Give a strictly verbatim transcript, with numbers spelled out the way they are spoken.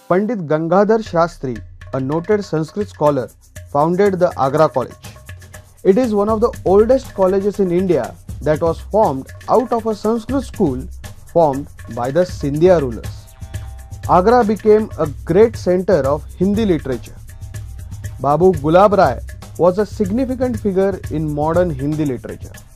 Pandit Gangadhar Shastri, a noted Sanskrit scholar, founded the Agra College. It is one of the oldest colleges in India that was formed out of a Sanskrit school formed by the Scindia rulers. Agra became a great center of Hindi literature. Babu Gulab Rai was a significant figure in modern Hindi literature.